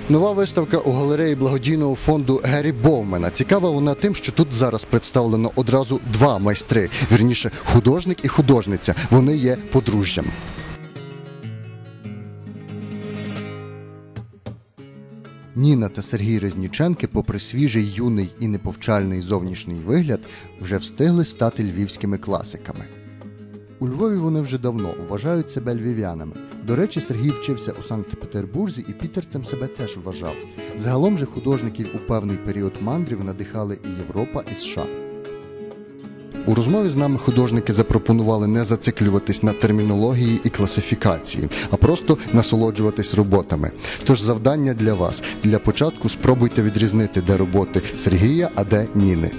Нова виставка у галереї благодійного фонду Гері Боумена. Цікава вона тим, що тут зараз представлено одразу два майстри. Вірніше, художник і художниця. Вони є подружжям. Ніна та Сергій Резніченки, попри свіжий, юний і неповчальний зовнішній вигляд, вже встигли стати львівськими класиками. У Львові вони вже давно вважають себе львів'янами. До речі, Сергій вчився у Санкт-Петербурзі і пітерцем себе теж вважав. Загалом же художників у певний період мандрів надихали і Європа, і США. У розмові з нами художники запропонували не зациклюватись на термінології і класифікації, а просто насолоджуватись роботами. Тож завдання для вас. Для початку спробуйте відрізнити, де роботи Сергія, а де Ніни.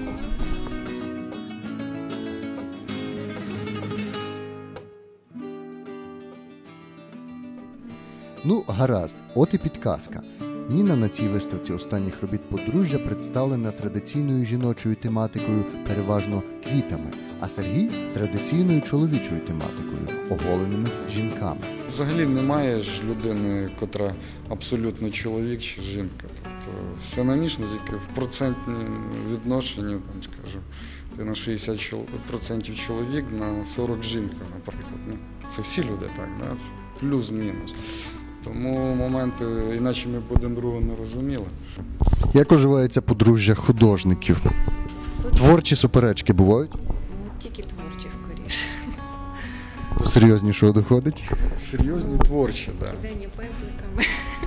Ну, гаразд, от і підказка. Ніна на цій виставці останніх робіт подружжя представлена традиційною жіночою тематикою, переважно квітами, а Сергій – традиційною чоловічою тематикою, оголеними жінками. Взагалі немає ж людини, котра абсолютно чоловік чи жінка. Тобто все намішано тільки в процентному відношенні, там, скажу, ти на 60% чоловік, на 40% жінка, наприклад. Це всі люди так, да? Плюс-мінус. Тому моменти, іначе ми б один другого не розуміли. Як оживається подружжя художників? Творчі суперечки бувають? Тільки творчі, скоріше. До серйознішого доходить? Серйозні творчі, так. Кидання пензликами.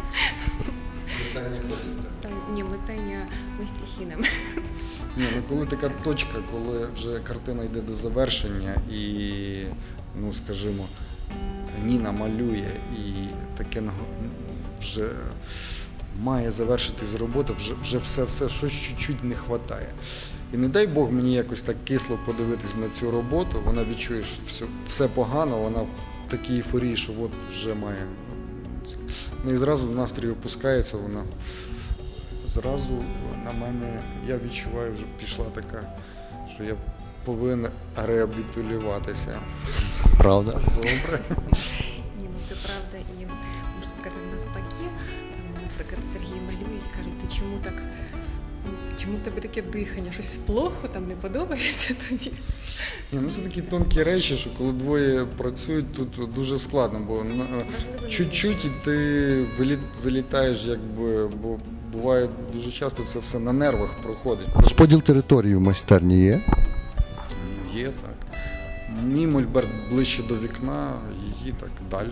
Ні, метання стихінами. Ні, ну коли така точка, коли вже картина йде до завершення і, ну скажімо, Ніна малює і таке вже має завершитись робота, вже все, щось чуть-чуть не вистачає. І не дай Бог мені якось так кисло подивитись на цю роботу, вона відчує, що все погано, вона в такій ейфорії, що от вже має. Ну і зразу настрій опускається, вона зразу на мене, я відчуваю, вже пішла така, що я повинен реабілітуватися. Правда? Добре. Ні, ну це правда. І можна сказати навпаки. Наприклад, Сергій малює і каже, ти чому так, чому в тебе таке дихання? Щось плохо, там не подобається тобі? Ні, ну це такі тонкі речі, що коли двоє працюють, тут дуже складно, бо чуть-чуть і ти вилітаєш, якби, бо буває дуже часто це все на нервах проходить. Розподіл території в майстерні є? Є, так. Мій мольберт ближче до вікна, її так далі.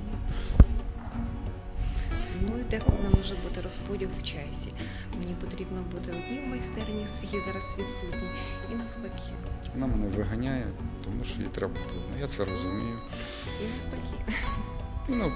Ну і деколи може бути розподіл в часі. Мені потрібно бути одній в майстерні, Сергій зараз відсутній, і навпаки. Вона мене виганяє, тому що їй треба бути одна. Я це розумію. І навпаки. Ну,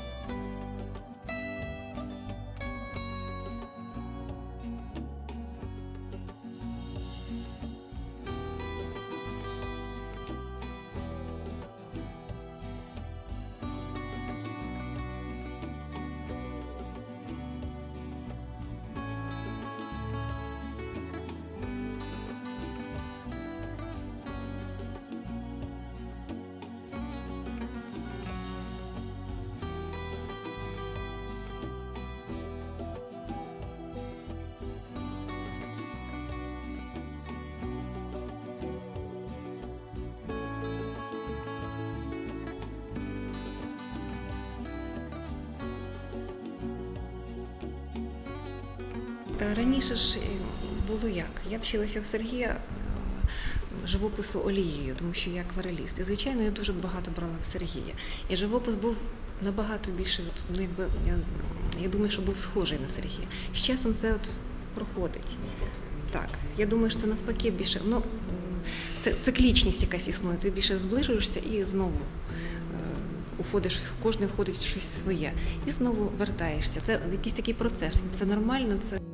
Раніше ж було як? Я вчилася в Сергія живопису олією, тому що я аквареліст. І, звичайно, я дуже багато брала в Сергія. І живопис був набагато більше, ну, якби, я думаю, що був схожий на Сергія. З часом це от проходить. Так, я думаю, що це навпаки більше, ну, це циклічність якась існує, ти більше зближуєшся і знову уходиш, кожен входить в щось своє. І знову вертаєшся. Це якийсь такий процес, це нормально, це...